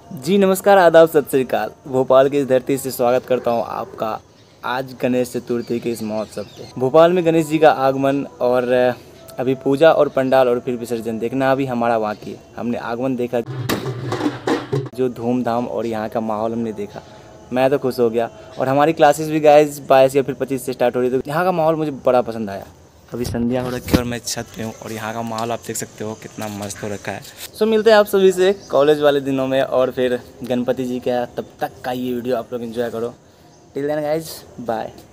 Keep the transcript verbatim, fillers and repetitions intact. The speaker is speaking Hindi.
जी नमस्कार, आदाब, सत श्री अकाल। भोपाल की इस धरती से स्वागत करता हूं आपका आज गणेश चतुर्थी के इस महोत्सव पे। भोपाल में गणेश जी का आगमन और अभी पूजा और पंडाल और फिर विसर्जन देखना अभी हमारा बाकी है। हमने आगमन देखा, जो धूमधाम और यहाँ का माहौल हमने देखा, मैं तो खुश हो गया। और हमारी क्लासेस भी गाइस बाईस या फिर पच्चीस से स्टार्ट हो रही है, तो यहाँ का माहौल मुझे बड़ा पसंद आया। अभी संध्या हो रखी है और मैं छत पे हूँ और यहाँ का माहौल आप देख सकते हो कितना मस्त हो रखा है। सो मिलते हैं आप सभी से कॉलेज वाले दिनों में और फिर गणपति जी का। तब तक का ये वीडियो आप लोग एंजॉय करो। Till then guys, bye.